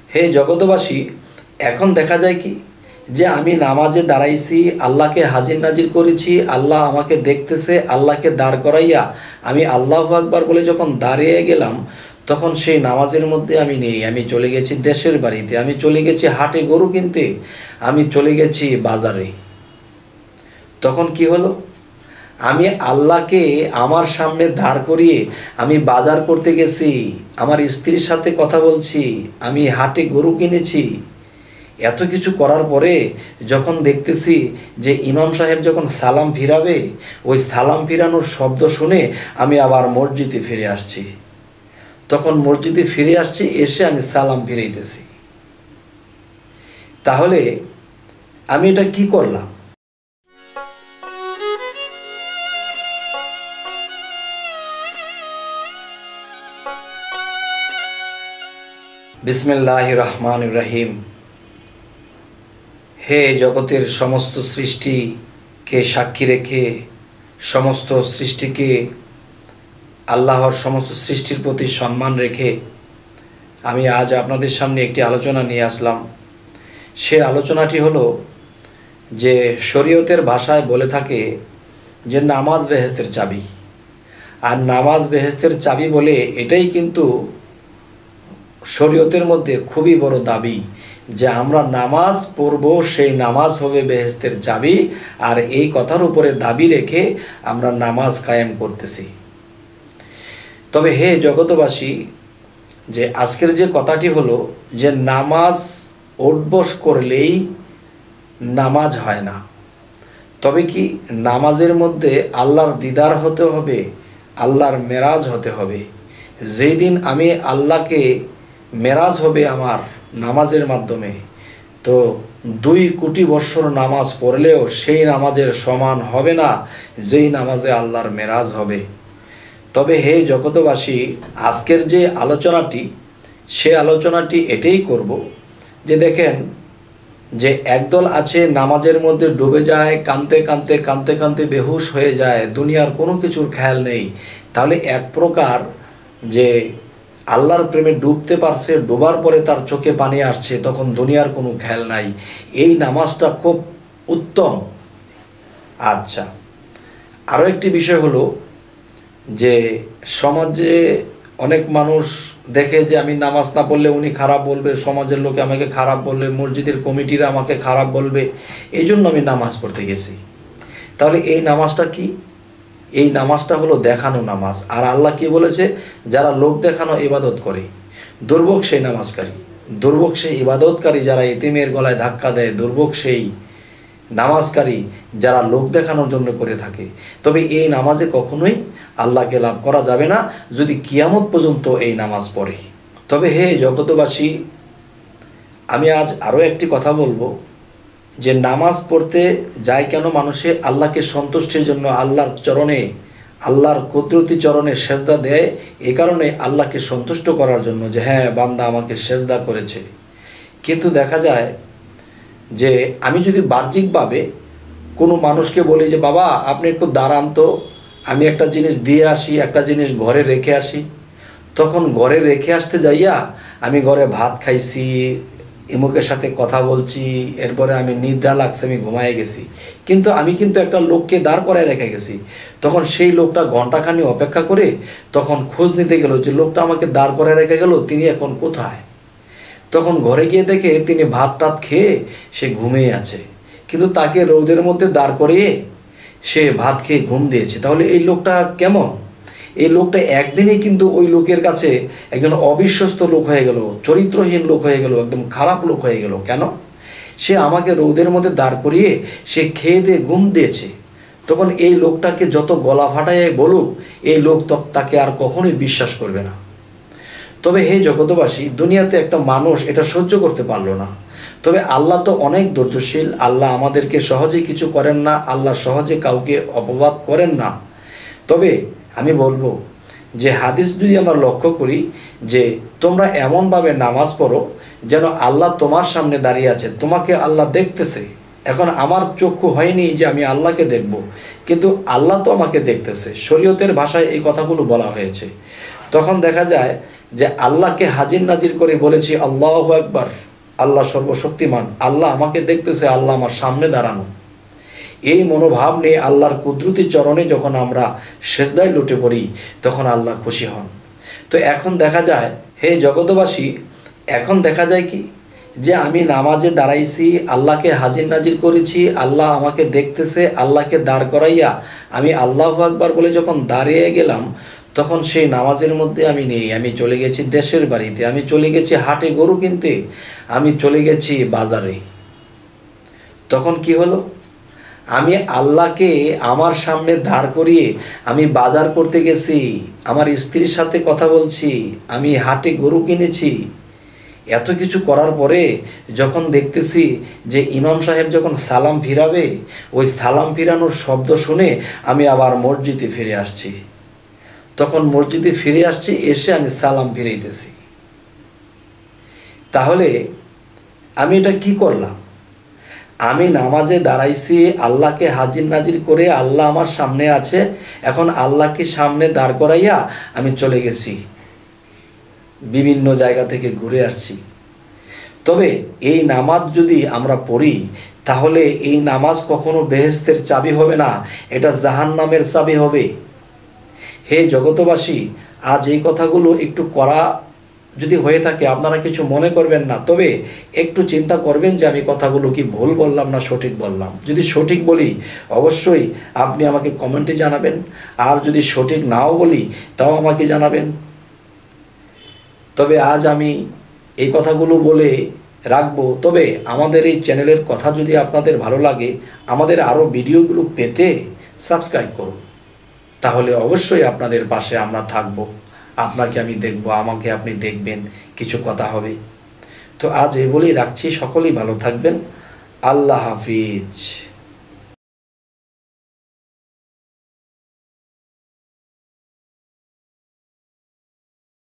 হে জগতবাসী, এখন দেখা যায় কি যে আমি নামাজে দাঁড়াইছি, আল্লাহকে হাজির নাজির করেছি, আল্লাহ আমাকে দেখতেছে, আল্লাহকে দাঁড় করাইয়া আমি আল্লাহু আকবার বলে যখন দাঁড়িয়ে গেলাম, তখন সেই নামাজের মধ্যে আমি নেই। আমি চলে গেছি দেশের বাড়িতে, আমি চলে গেছি হাটে গরু কিনতে, আমি চলে গেছি বাজারে। তখন কি হলো? আমি আল্লাহকে আমার সামনে দাঁড় করিয়ে আমি বাজার করতে গেছি, আমার স্ত্রীর সাথে কথা বলছি, আমি হাটে গরু কিনেছি। এত কিছু করার পরে যখন দেখতেছি যে ইমাম সাহেব যখন সালাম ফিরাবে, ওই সালাম ফিরানোর শব্দ শুনে আমি আবার মসজিদে ফিরে আসছি। তখন মসজিদে ফিরে আসছি, এসে আমি সালাম ফিরাইতেছি। তাহলে আমি এটা কি করলাম? বিসমিল্লাহির রহমানির রহিম। হে জগতের সমস্ত সৃষ্টিকে সাক্ষী রেখে, সমস্ত সৃষ্টিকে আল্লাহর সমস্ত সৃষ্টির প্রতি সম্মান রেখে আমি আজ আপনাদের সামনে একটি আলোচনা নিয়ে আসলাম। সে আলোচনাটি হলো যে শরীয়তের ভাষায় বলে থাকে যে নামাজ বেহেশতের চাবি। আর নামাজ বেহেশতের চাবি বলে এটাই কিন্তু শরীয়তের মধ্যে খুবই বড় দাবি যে আমরা নামাজ পড়ব, সেই নামাজ হবে বেহেশতের চাবি। আর এই কথার উপরে দাবি রেখে আমরা নামাজ কায়েম করতেছি। তবে হে জগতবাসী, যে আজকের যে কথাটি হলো যে নামাজ ওঠবস করলেই নামাজ হয় না। তবে কি নামাজের মধ্যে আল্লাহর দিদার হতে হবে, আল্লাহর মেরাজ হতে হবে। যেই দিন আমি আল্লাহকে মেরাজ হবে আমার নামাজের মাধ্যমে, তো 2 কোটি বৎসর নামাজ পড়লেও সেই নামাজের সমান হবে না যেই নামাজে আল্লাহর মেরাজ হবে। তবে হে জগতবাসী, আজকের যে আলোচনাটি, সে আলোচনাটি এটাই করব যে দেখেন যে একদল আছে নামাজের মধ্যে ডুবে যায়, কাঁদতে কাঁদতে কাঁদতে কাঁদতে বেহুশ হয়ে যায়, দুনিয়ার কোনো কিছুর খেয়াল নেই। তাহলে এক প্রকার যে আল্লাহর প্রেমে ডুবতে পারছে, ডোবার পরে তার চোখে পানি আসছে, তখন দুনিয়ার কোনো খেয়াল নাই। এই নামাজটা খুব উত্তম। আচ্ছা, আরও একটি বিষয় হলো যে সমাজে অনেক মানুষ দেখে যে আমি নামাজ না পড়লে উনি খারাপ বলবে, সমাজের লোকে আমাকে খারাপ বলবে, মসজিদের কমিটিরা আমাকে খারাপ বলবে, এই জন্য আমি নামাজ পড়তে গেছি। তাহলে এই নামাজটা কি? এই নামাজটা হলো দেখানো নামাজ। আর আল্লাহ কি বলেছে? যারা লোক দেখানো ইবাদত করে, দুর্ভোগ সেই নামাজকারী, দুর্ভোগ সেই ইবাদতকারী যারা এতিমের গলায় ধাক্কা দেয়, দুর্ভোগ সেই নামাজকারী যারা লোক দেখানোর জন্য করে থাকে। তবে এই নামাজে কখনোই আল্লাহকে লাভ করা যাবে না যদি কিয়ামত পর্যন্ত এই নামাজ পড়ে। তবে হে জগতবাসী, আমি আজ আরও একটি কথা বলবো যে নামাজ পড়তে যায় কেন মানুষে? আল্লাহকে সন্তুষ্টির জন্য, আল্লাহর চরণে, আল্লাহর কুদরতি চরণে সেজদা দেয়। এই কারণে আল্লাহকে সন্তুষ্ট করার জন্য যে হ্যাঁ বান্দা আমাকে সেজদা করেছে। কিন্তু দেখা যায় যে আমি যদি বাহ্যিকভাবে কোনো মানুষকে বলি যে বাবা আপনি একটু দাঁড়ান তো, আমি একটা জিনিস দিয়ে আসি, একটা জিনিস ঘরে রেখে আসি, তখন ঘরে রেখে আসতে যাইয়া আমি ঘরে ভাত খাইছি, ইমুকের সাথে কথা বলছি, এরপরে আমি নিদ্রা লাগছে, আমি ঘুমায় গেছি, কিন্তু আমি একটা লোককে দাঁড় করায় রেখে গেছি। তখন সেই লোকটা ঘন্টাখানি অপেক্ষা করে তখন খোঁজ নিতে গেল যে লোকটা আমাকে দাঁড় করায় রেখে গেল, তিনি এখন কোথায়? তখন ঘরে গিয়ে দেখে তিনি ভাত টাত খেয়ে সে ঘুমিয়ে আছে, কিন্তু তাকে রোদের মধ্যে দাঁড় করিয়ে সে ভাত খেয়ে ঘুম দিয়েছে। তাহলে এই লোকটা কেমন? এই লোকটা একদিনেই কিন্তু ওই লোকের কাছে একজন অবিশ্বস্ত লোক হয়ে গেল, চরিত্রহীন লোক হয়ে গেল, একদম খারাপ লোক হয়ে গেল। কেন? সে আমাকে রোদের মধ্যে দাঁড় করিয়ে সে খেয়ে দিয়ে ঘুম দিয়েছে। তখন এই লোকটাকে যত গলা ফাটায় বলুক, এই লোক তাকে আর কখনোই বিশ্বাস করবে না। তবে হে জগতবাসী, দুনিয়াতে একটা মানুষ এটা সহ্য করতে পারলো না। তবে আল্লাহ তো অনেক ধৈর্যশীল, আল্লাহ আমাদেরকে সহজে কিছু করেন না, আল্লাহ সহজে কাউকে অপবাদ করেন না। তবে আমি বলবো যে হাদিস যদি আমরা লক্ষ্য করি যে তোমরা এমনভাবে নামাজ পড়ো যেন আল্লাহ তোমার সামনে দাঁড়িয়ে আছে, তোমাকে আল্লাহ দেখতেছে। এখন আমার চক্ষু হয়নি যে আমি আল্লাহকে দেখব, কিন্তু আল্লাহ তো আমাকে দেখতেছে। শরীয়তের ভাষায় এই কথাগুলো বলা হয়েছে। তখন দেখা যায় যে আল্লাহকে হাজির নাজির করে বলেছি আল্লাহু আকবার, আল্লাহ সর্বশক্তিমান, আল্লাহ আমাকে দেখতেছে, আল্লাহ আমার সামনে দাঁড়ানো। এই মনোভাব নিয়ে আল্লাহর কুদরতি চরণে যখন আমরা সেজদায় লুটে পড়ি তখন আল্লাহ খুশি হন। তো এখন দেখা যায়, হে জগতবাসী, এখন দেখা যায় কি যে আমি নামাজে দাঁড়াইছি, আল্লাহকে হাজির নাজির করেছি, আল্লাহ আমাকে দেখতেছে, আল্লাহকে দাঁড় করাইয়া আমি আল্লাহু আকবার বলে যখন দাঁড়িয়ে গেলাম তখন সেই নামাজের মধ্যে আমি নেই। আমি চলে গেছি দেশের বাড়িতে, আমি চলে গেছি হাটে গরু কিনতে, আমি চলে গেছি বাজারে। তখন কি হলো? আমি আল্লাহকে আমার সামনে দাঁড় করিয়ে আমি বাজার করতে গেছি, আমার স্ত্রীর সাথে কথা বলছি, আমি হাটে গরু কিনেছি। এত কিছু করার পরে যখন দেখতেছি যে ইমাম সাহেব যখন সালাম ফিরাবে, ওই সালাম ফিরানোর শব্দ শুনে আমি আবার মসজিদে ফিরে আসছি। তখন মসজিদে ফিরে আসছি, এসে আমি সালাম ফিরাইতেছি। তাহলে আমি এটা কি করলাম? আমি নামাজে দাঁড়াইছি, আল্লাহকে হাজির নাজির করে, আল্লাহ আমার সামনে আছে, এখন আল্লাহকে সামনে দাঁড় করাইয়া আমি চলে গেছি, বিভিন্ন জায়গা থেকে ঘুরে আসছি। তবে এই নামাজ যদি আমরা পড়ি তাহলে এই নামাজ কখনো বেহেশতের চাবি হবে না, এটা জাহান্নামের চাবি হবে। হে জগতবাসী, আজ এই কথাগুলো একটু করা যদি হয়ে থাকে আপনারা কিছু মনে করবেন না, তবে একটু চিন্তা করবেন যে আমি কথাগুলো কি ভুল বললাম না সঠিক বললাম। যদি সঠিক বলি অবশ্যই আপনি আমাকে কমেন্টে জানাবেন, আর যদি সঠিক নাও বলি তাও আমাকে জানাবেন। তবে আজ আমি এই কথাগুলো বলে রাখবো। তবে আমাদের এই চ্যানেলের কথা যদি আপনাদের ভালো লাগে, আমাদের আরও ভিডিওগুলো পেতে সাবস্ক্রাইব করুন, তাহলে অবশ্যই আপনাদের পাশে আমরা থাকব। আপনাকে আমি দেখব, আমাকে আপনি দেখবেন, কিছু কথা হবে। তো আজ এই বলেই রাখছি, সকলেই ভালো থাকবেন। আল্লাহ হাফিজ।